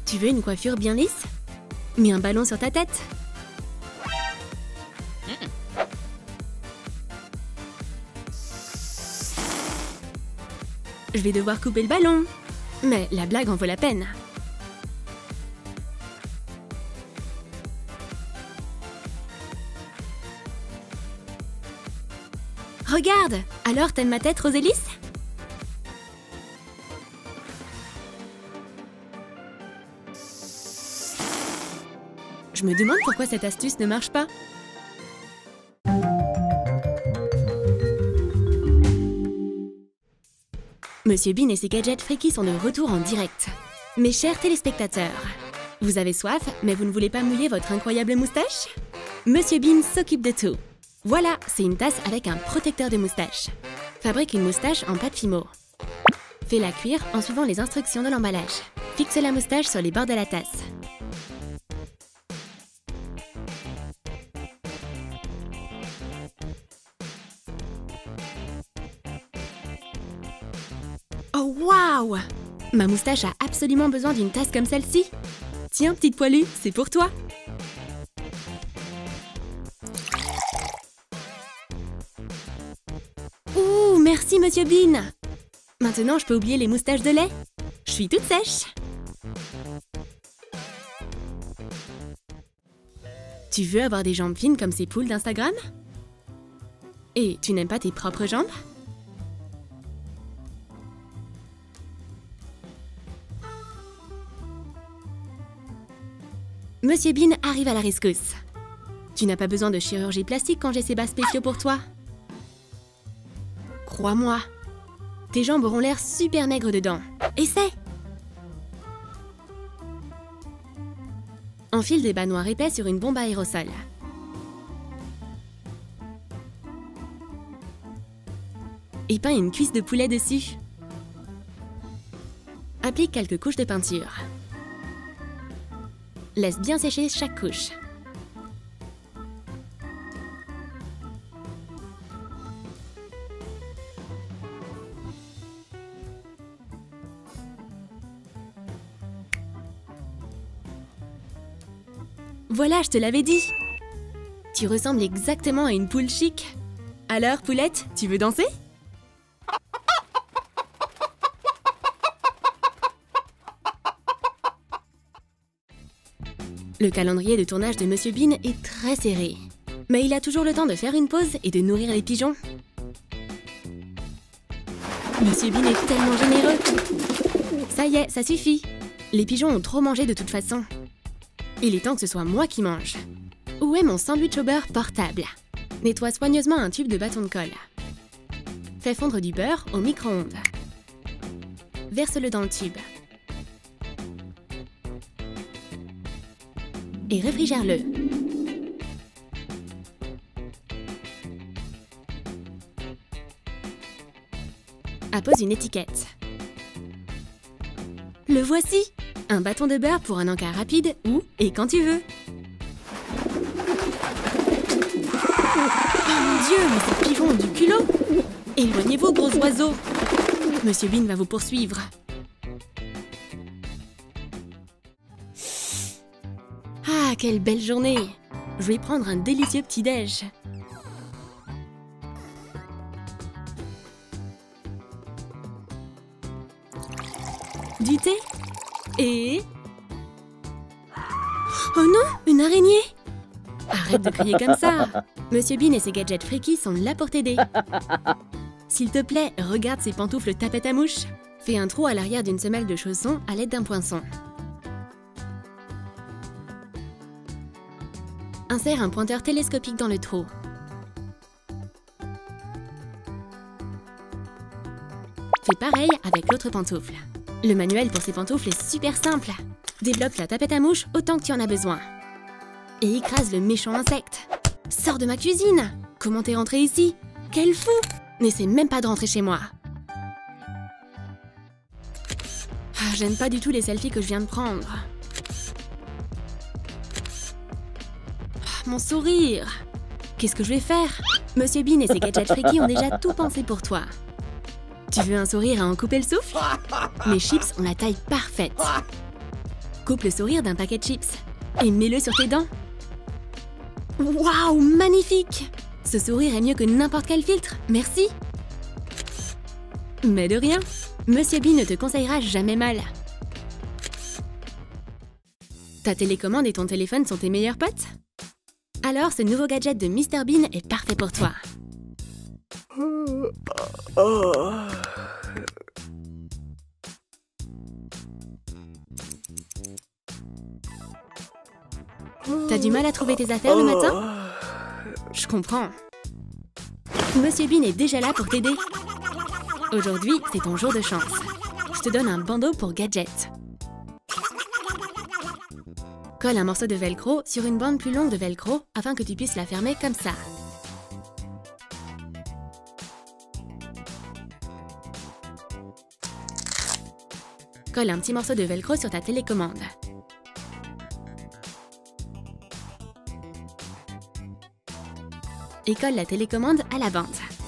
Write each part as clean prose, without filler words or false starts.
Tu veux une coiffure bien lisse? Mets un ballon sur ta tête. Je vais devoir couper le ballon. Mais la blague en vaut la peine. Regarde! Alors, t'aimes ma tête rose et lisse? Je me demande pourquoi cette astuce ne marche pas. Monsieur Bean et ses gadgets freaky sont de retour en direct. Mes chers téléspectateurs, vous avez soif, mais vous ne voulez pas mouiller votre incroyable moustache? Monsieur Bean s'occupe de tout. Voilà, c'est une tasse avec un protecteur de moustache. Fabrique une moustache en pâte Fimo. Fais-la cuire en suivant les instructions de l'emballage. Fixe la moustache sur les bords de la tasse. Oh waouh! Ma moustache a absolument besoin d'une tasse comme celle-ci. Tiens, petite poilue, c'est pour toi. Ouh, merci Monsieur Bean. Maintenant, je peux oublier les moustaches de lait. Je suis toute sèche. Tu veux avoir des jambes fines comme ces poules d'Instagram? Et tu n'aimes pas tes propres jambes? Monsieur Bean arrive à la rescousse. Tu n'as pas besoin de chirurgie plastique quand j'ai ces bas spéciaux pour toi. Crois-moi, tes jambes auront l'air super maigres dedans. Essaie! Enfile des bas noirs épais sur une bombe à aérosol. Et peins une cuisse de poulet dessus. Applique quelques couches de peinture. Laisse bien sécher chaque couche. Voilà, je te l'avais dit. Tu ressembles exactement à une poule chic. Alors, poulette, tu veux danser? Le calendrier de tournage de Monsieur Bean est très serré. Mais il a toujours le temps de faire une pause et de nourrir les pigeons. Monsieur Bean est tellement généreux. Ça y est, ça suffit. Les pigeons ont trop mangé de toute façon. Il est temps que ce soit moi qui mange. Où est mon sandwich au beurre portable? Nettoie soigneusement un tube de bâton de colle. Fais fondre du beurre au micro-ondes. Verse-le dans le tube. Et réfrigère-le. Appose une étiquette. Le voici! Un bâton de beurre pour un encas rapide où et quand tu veux. Oh mon Dieu, mais ces pigeons ont du culot! Éloignez-vous, gros oiseaux! Monsieur Bean va vous poursuivre. Ah, quelle belle journée! Je vais prendre un délicieux petit-déj. Du thé? Et... Oh non, une araignée! Arrête de crier comme ça! Monsieur Bean et ses gadgets freaky sont là pour t'aider. S'il te plaît, regarde ces pantoufles tapettes à mouche. Fais un trou à l'arrière d'une semelle de chausson à l'aide d'un poinçon. Insère un pointeur télescopique dans le trou. Fais pareil avec l'autre pantoufle. Le manuel pour ces pantoufles est super simple. Développe la tapette à mouche autant que tu en as besoin. Et écrase le méchant insecte. Sors de ma cuisine! Comment t'es rentré ici? Quel fou! N'essaie même pas de rentrer chez moi. Ah, j'aime pas du tout les selfies que je viens de prendre. Ah, mon sourire! Qu'est-ce que je vais faire? Monsieur Bean et ses gadgets freaky ont déjà tout pensé pour toi. Tu veux un sourire à en couper le souffle? Mes chips ont la taille parfaite. Coupe le sourire d'un paquet de chips et mets-le sur tes dents. Waouh, magnifique! Ce sourire est mieux que n'importe quel filtre, merci! Mais de rien, Monsieur Bean ne te conseillera jamais mal. Ta télécommande et ton téléphone sont tes meilleurs potes? Alors ce nouveau gadget de Mr Bean est parfait pour toi. T'as du mal à trouver tes affaires le matin? Je comprends. Monsieur Bean est déjà là pour t'aider. Aujourd'hui, c'est ton jour de chance. Je te donne un bandeau pour gadget. Colle un morceau de velcro sur une bande plus longue de velcro afin que tu puisses la fermer comme ça. Colle un petit morceau de velcro sur ta télécommande. Et colle la télécommande à la bande.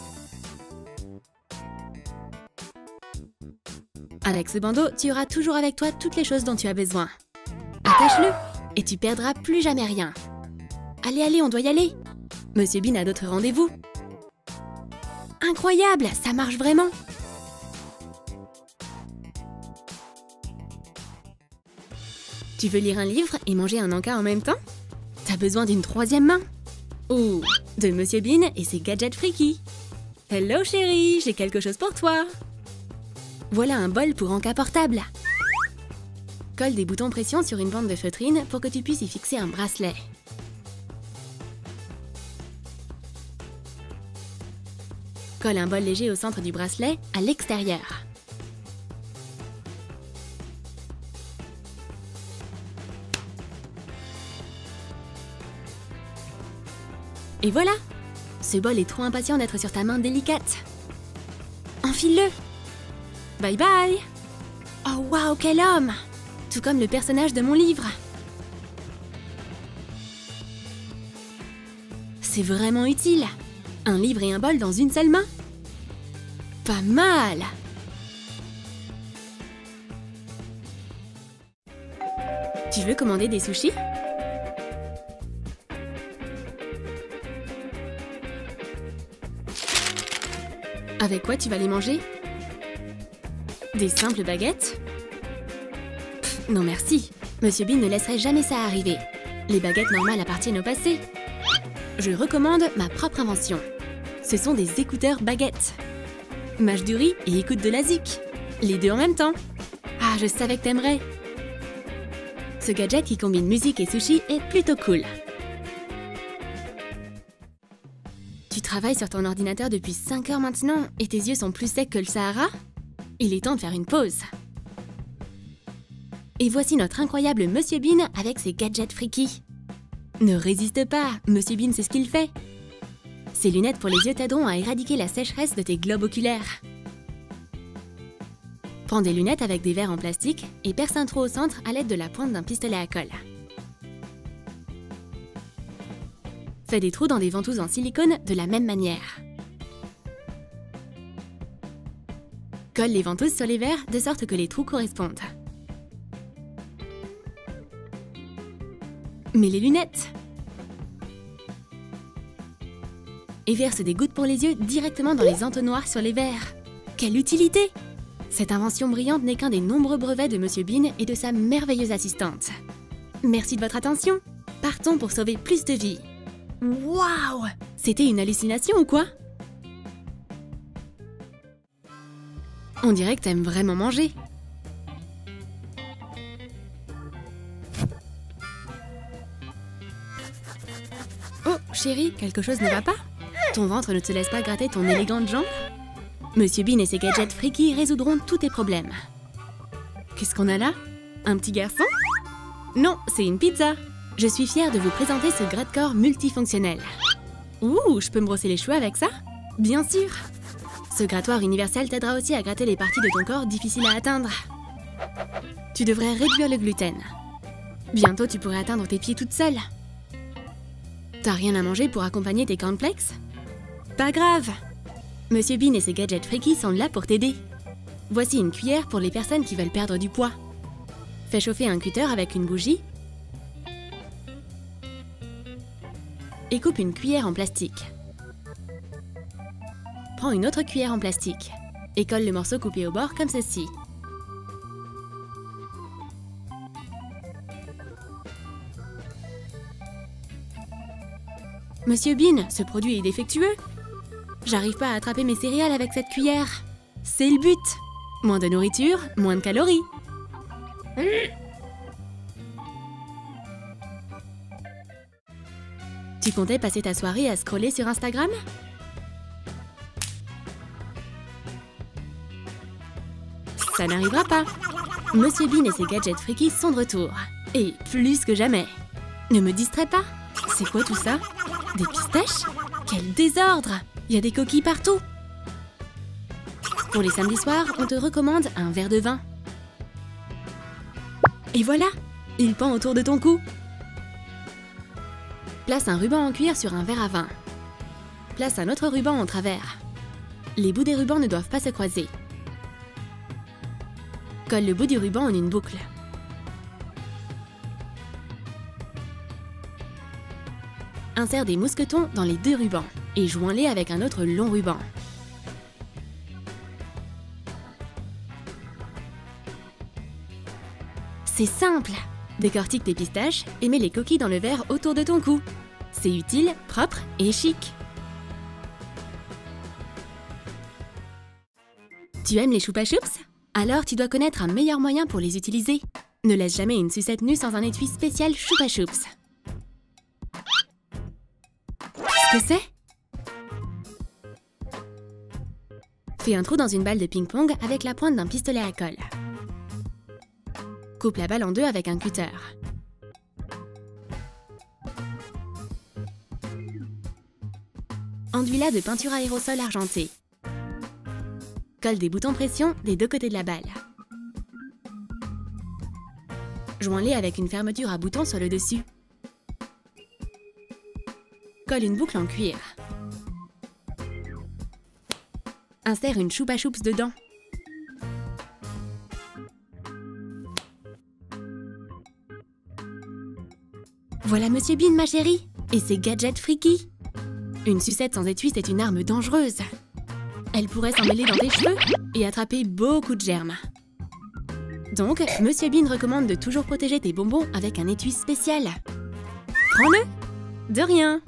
Avec ce bandeau, tu auras toujours avec toi toutes les choses dont tu as besoin. Attache-le et tu perdras plus jamais rien. Allez, allez, on doit y aller. Monsieur Bean a d'autres rendez-vous. Incroyable, ça marche vraiment. Tu veux lire un livre et manger un encas en même temps? T'as besoin d'une troisième main? Ou de Monsieur Bean et ses gadgets freaky. Hello chérie, j'ai quelque chose pour toi. Voilà un bol pour encas portable. Colle des boutons pression sur une bande de feutrine pour que tu puisses y fixer un bracelet. Colle un bol léger au centre du bracelet, à l'extérieur. Et voilà! Ce bol est trop impatient d'être sur ta main délicate. Enfile-le! Bye bye! Oh waouh, quel homme! Tout comme le personnage de mon livre. C'est vraiment utile. Un livre et un bol dans une seule main. Pas mal! Tu veux commander des sushis? Avec quoi tu vas les manger? Des simples baguettes? Pff, non merci, Monsieur Bean ne laisserait jamais ça arriver. Les baguettes normales appartiennent au passé. Je recommande ma propre invention. Ce sont des écouteurs baguettes. Mâche du riz et écoute de la zik. Les deux en même temps. Ah, je savais que t'aimerais. Ce gadget qui combine musique et sushi est plutôt cool. Tu travailles sur ton ordinateur depuis 5 heures maintenant et tes yeux sont plus secs que le Sahara? Il est temps de faire une pause. Et voici notre incroyable Monsieur Bean avec ses gadgets freaky. Ne résiste pas, Monsieur Bean sait ce qu'il fait. Ces lunettes pour les yeux t'aideront à éradiquer la sécheresse de tes globes oculaires. Prends des lunettes avec des verres en plastique et perce un trou au centre à l'aide de la pointe d'un pistolet à colle. Fais des trous dans des ventouses en silicone de la même manière. Colle les ventouses sur les verres de sorte que les trous correspondent. Mets les lunettes. Et verse des gouttes pour les yeux directement dans les entonnoirs sur les verres. Quelle utilité! Cette invention brillante n'est qu'un des nombreux brevets de Monsieur Bean et de sa merveilleuse assistante. Merci de votre attention. Partons pour sauver plus de vies. Waouh! C'était une hallucination ou quoi? On dirait que t'aimes vraiment manger. Oh, chérie, quelque chose ne va pas? Ton ventre ne te laisse pas gratter ton élégante jambe? Monsieur Bean et ses gadgets freaky résoudront tous tes problèmes. Qu'est-ce qu'on a là? Un petit garçon? Non, c'est une pizza. Je suis fière de vous présenter ce gratte-corps multifonctionnel. Ouh, je peux me brosser les cheveux avec ça? Bien sûr! Ce grattoir universel t'aidera aussi à gratter les parties de ton corps difficiles à atteindre. Tu devrais réduire le gluten. Bientôt, tu pourrais atteindre tes pieds toute seule. T'as rien à manger pour accompagner tes cornflakes? Pas grave! Monsieur Bean et ses gadgets freaky sont là pour t'aider. Voici une cuillère pour les personnes qui veulent perdre du poids. Fais chauffer un cutter avec une bougie et coupe une cuillère en plastique. Prends une autre cuillère en plastique et colle le morceau coupé au bord comme ceci. Monsieur Bean, ce produit est défectueux. J'arrive pas à attraper mes céréales avec cette cuillère. C'est le but. Moins de nourriture, moins de calories. Tu comptais passer ta soirée à scroller sur Instagram? Ça n'arrivera pas. Monsieur Bean et ses gadgets freaky sont de retour. Et plus que jamais. Ne me distrais pas. C'est quoi tout ça? Des pistaches? Quel désordre! Il y a des coquilles partout. Pour les samedis soirs, on te recommande un verre de vin. Et voilà! Il pend autour de ton cou. Place un ruban en cuir sur un verre à vin. Place un autre ruban en travers. Les bouts des rubans ne doivent pas se croiser. Colle le bout du ruban en une boucle. Insère des mousquetons dans les deux rubans et joins-les avec un autre long ruban. C'est simple! Décortique tes pistaches et mets les coquilles dans le verre autour de ton cou. C'est utile, propre et chic. Tu aimes les choupa choups? Alors tu dois connaître un meilleur moyen pour les utiliser. Ne laisse jamais une sucette nue sans un étui spécial choupa choups. Qu'est-ce que c'est? Fais un trou dans une balle de ping-pong avec la pointe d'un pistolet à colle. Coupe la balle en deux avec un cutter. Enduis-la de peinture aérosol argentée. Colle des boutons pression des deux côtés de la balle. Joins-les avec une fermeture à boutons sur le dessus. Colle une boucle en cuir. Insère une choupa choups dedans. Voilà Monsieur Bean, ma chérie, et ses gadgets freaky. Une sucette sans étui, c'est une arme dangereuse. Elle pourrait s'en mêler dans tes cheveux et attraper beaucoup de germes. Donc, Monsieur Bean recommande de toujours protéger tes bonbons avec un étui spécial. Prends-le! De rien!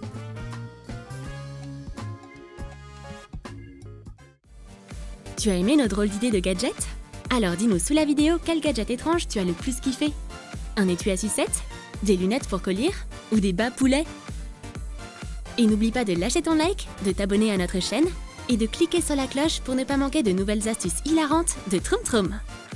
Tu as aimé nos drôles d'idées de gadgets? Alors dis-nous sous la vidéo quel gadget étrange tu as le plus kiffé. Un étui à sucette? Des lunettes pour collier? Ou des bas poulets? Et n'oublie pas de lâcher ton like, de t'abonner à notre chaîne et de cliquer sur la cloche pour ne pas manquer de nouvelles astuces hilarantes de Troom Troom.